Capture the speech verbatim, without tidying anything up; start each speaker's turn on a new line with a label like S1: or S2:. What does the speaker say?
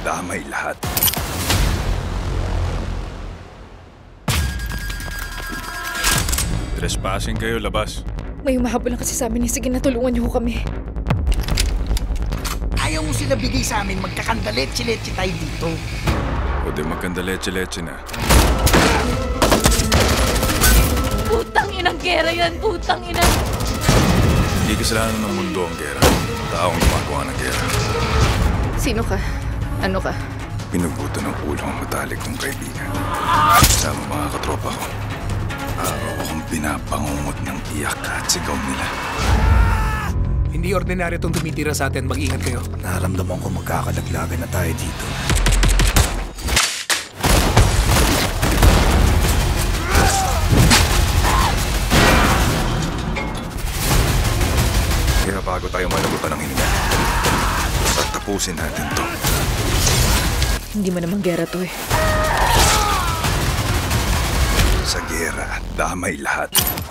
S1: damay lahat. Trespassing kayo, labas.
S2: May umahabol lang kasi sa amin. Sige, natulungan niyo ko kami.
S3: Ayaw mo sila bigay sa amin, magkakandaletse-letse tayo dito.
S1: O di magkandaletse-letse na.
S2: Putang inang gera yan! Putang ina!
S1: Hindi kasalanan ng mundo ang gera. Taong gumagawa ng gera.
S2: Sino ka? Ano ka?
S1: Pinugutan ng ulo ang matalik kong kaibigan. Kasama mga katropa ko. Araw akong pinapangungot ng iyak at sigaw nila.
S4: Hindi ordinaryo itong tumitira sa atin. Mag-ingat kayo.
S3: Naramdaman ko magkakalaglagan na tayo dito.
S1: Kaya bago tayo malagutan ng hininga, tapusin natin to.
S2: Hindi mo naman gera to eh.
S1: Sa gera, damay lahat.